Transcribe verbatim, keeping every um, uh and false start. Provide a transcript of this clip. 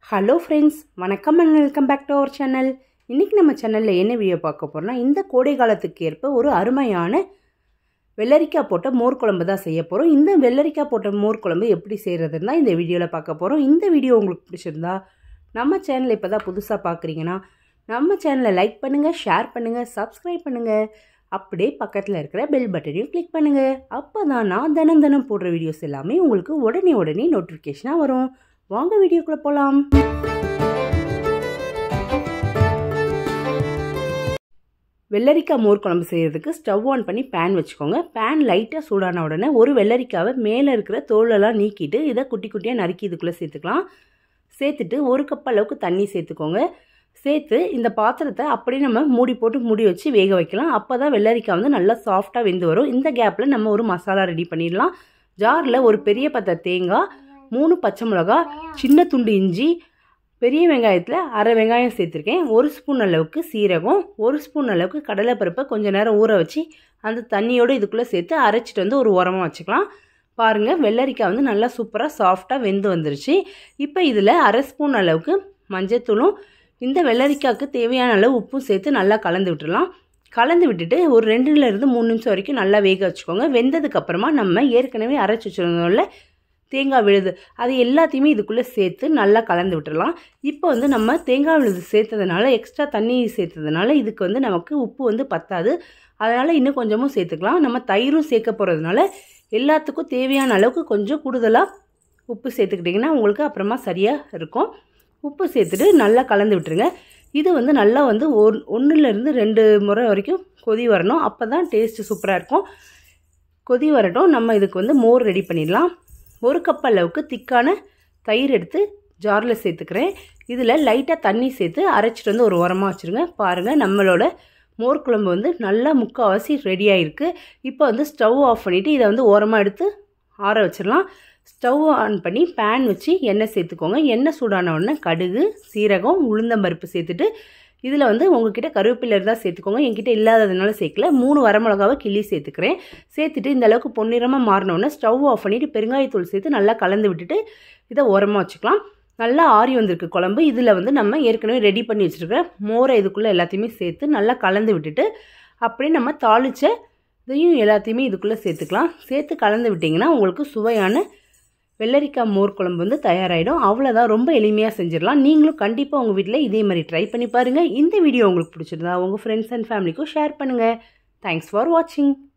Hello friends, வணக்கம் and welcome back to our channel. இன்றைக்கி நம்ம சேனலில் என்ன வீடியோ பார்க்க போகிறோம்னா, இந்த கோடை காலத்துக்கு ஏற்ப ஒரு அருமையான வெள்ளரிக்காய் போட்ட மோர் குழம்பு தான் செய்ய போகிறோம். இந்த வெள்ளரிக்காய் போட்ட மோர் குழம்பு எப்படி செய்கிறதுன்னு தான் இந்த வீடியோவில் பார்க்க போகிறோம். இந்த வீடியோ உங்களுக்கு பிடிச்சிருந்தா நம்ம சேனலை இப்போ தான் புதுசாக பார்க்குறீங்கன்னா நம்ம சேனலை லைக் பண்ணுங்கள், ஷேர் பண்ணுங்கள், சப்ஸ்கிரைப் பண்ணுங்கள். அப்படியே பக்கத்தில் இருக்கிற பெல் பட்டனையும் கிளிக் பண்ணுங்கள். அப்போ தான் நான் தினம் தினம் போடுற வீடியோஸ் எல்லாமே உங்களுக்கு உடனே உடனே நோட்டிஃபிகேஷனாக வரும். வாங்க வீடியோக்குள்ள போலாம். வெள்ளரிக்காய் மோர் குழம்பு செய்கிறதுக்கு ஸ்டவ் ஆன் பண்ணி பேன் வச்சுக்கோங்க. பேன் லைட்டாக சூடான உடனே ஒரு வெள்ளரிக்காவை மேலே இருக்கிற தோலெல்லாம் நீக்கிட்டு இதை குட்டி குட்டியாக நறுக்கி இதுக்குள்ளே சேர்த்துக்கலாம். சேர்த்துட்டு ஒரு கப் அளவுக்கு தண்ணி சேர்த்துக்கோங்க. சேர்த்து இந்த பாத்திரத்தை அப்படியே நம்ம மூடி போட்டு மூடி வச்சு வேக வைக்கலாம். அப்போ தான் வெள்ளரிக்காய் வந்து நல்லா சாஃப்டாக வெந்து வரும். இந்த கேப்பில் நம்ம ஒரு மசாலா ரெடி பண்ணிடலாம். ஜாரில் ஒரு பெரிய பத்த தேங்காய், மூணு பச்சை மிளகா, சின்ன துண்டு இஞ்சி, பெரிய வெங்காயத்தில் அரை வெங்காயம் சேர்த்துருக்கேன். ஒரு ஸ்பூன் அளவுக்கு சீரகம், ஒரு ஸ்பூன் அளவுக்கு கடலைப்பருப்பை கொஞ்சம் நேரம் ஊற வச்சு அந்த தண்ணியோடு இதுக்குள்ளே சேர்த்து அரைச்சிட்டு வந்து ஒரு உரமாக வச்சுக்கலாம். பாருங்கள், வெள்ளரிக்காய் வந்து நல்லா சூப்பராக சாஃப்டாக வெந்து வந்துருச்சு. இப்போ இதில் அரை ஸ்பூன் அளவுக்கு மஞ்சத்தூளும் இந்த வெள்ளரிக்காய்க்கு தேவையான அளவு உப்பும் சேர்த்து நல்லா கலந்து விட்டுடலாம். கலந்து விட்டுட்டு ஒரு ரெண்டுலேருந்து மூணு நிமிஷம் வரைக்கும் நல்லா வேக வச்சுக்கோங்க. வெந்ததுக்கப்புறமா நம்ம ஏற்கனவே அரைச்சி வச்சுருந்தோம்ல தேங்காய் விழுது, அது எல்லாத்தையுமே இதுக்குள்ளே சேர்த்து நல்லா கலந்து விட்டுடலாம். இப்போ வந்து நம்ம தேங்காய் விழுது சேர்த்ததுனால, எக்ஸ்ட்ரா தண்ணி சேர்த்ததுனால இதுக்கு வந்து நமக்கு உப்பு வந்து பத்தாது. அதனால் இன்னும் கொஞ்சமும் சேர்த்துக்கலாம். நம்ம தயிரும் சேர்க்க போகிறதுனால எல்லாத்துக்கும் தேவையான அளவுக்கு கொஞ்சம் கூடுதலாக உப்பு சேர்த்துக்கிட்டிங்கன்னா உங்களுக்கு அப்புறமா சரியாக இருக்கும். உப்பு சேர்த்துட்டு நல்லா கலந்து விட்டுருங்க. இது வந்து நல்லா வந்து ஒரு ஒன்றுலேருந்து ரெண்டு முறை வரைக்கும் கொதி வரணும். அப்போ தான் டேஸ்ட்டு சூப்பராக இருக்கும். கொதி வரட்டும். நம்ம இதுக்கு வந்து மோர் ரெடி பண்ணிடலாம். ஒரு கப் அளவுக்கு திக்கான தயிர் எடுத்து ஜாரில் சேர்த்துக்கிறேன். இதில் லைட்டாக தண்ணி சேர்த்து அரைச்சிட்டு வந்து ஒரு உரமாக வச்சுருங்க. பாருங்கள், நம்மளோட மோர் குழம்பு வந்து நல்லா முக்கால்வாசி ரெடியாக இருக்குது. இப்போ வந்து ஸ்டவ் ஆஃப் பண்ணிவிட்டு இதை வந்து ஓரமாக எடுத்து ஆற வச்சிடலாம். ஸ்டவ் ஆன் பண்ணி பேன் வச்சு எண்ணெய் சேர்த்துக்கோங்க. எண்ணெய் சூடான உடனே கடுகு, சீரகம், உளுந்தம்பருப்பு சேர்த்துட்டு இதில் வந்து உங்ககிட்ட கருவேப்பிலை இருந்தால் சேர்த்துக்கோங்க. என்கிட்ட இல்லாததுனால சேர்க்கல. மூணு வரமிளகாவை கிள்ளி சேர்த்துக்கிறேன். சேர்த்துட்டு இந்த அளவுக்கு பொன்னிறமாக மாறினோடனே ஸ்டவ் ஆஃப் பண்ணிவிட்டு பெருங்காயத்தூள் சேர்த்து நல்லா கலந்து விட்டுட்டு இதை ஓரமாக வச்சுக்கலாம். நல்லா ஆறி வந்திருக்கு குழம்பு. இதில் வந்து நம்ம ஏற்கனவே ரெடி பண்ணி வச்சுருக்கிற மோரை இதுக்குள்ளே எல்லாத்தையுமே சேர்த்து நல்லா கலந்து விட்டுட்டு அப்படியே நம்ம தாளித்த இதையும் எல்லாத்தையுமே இதுக்குள்ளே சேர்த்துக்கலாம். சேர்த்து கலந்து விட்டிங்கன்னா உங்களுக்கு சுவையான வெள்ளரிக்காய் மோர் குழம்பு வந்து தயாராகிடும். அவ்வளோதான், ரொம்ப எளிமையாக செஞ்சிடலாம். நீங்களும் கண்டிப்பாக உங்கள் வீட்டில் இதே மாதிரி ட்ரை பண்ணி பாருங்கள். இந்த வீடியோ உங்களுக்கு பிடிச்சிருந்தா உங்கள் ஃப்ரெண்ட்ஸ் அண்ட் ஃபேமிலிக்கும் ஷேர் பண்ணுங்கள். தேங்க்ஸ் ஃபார் வாட்சிங்.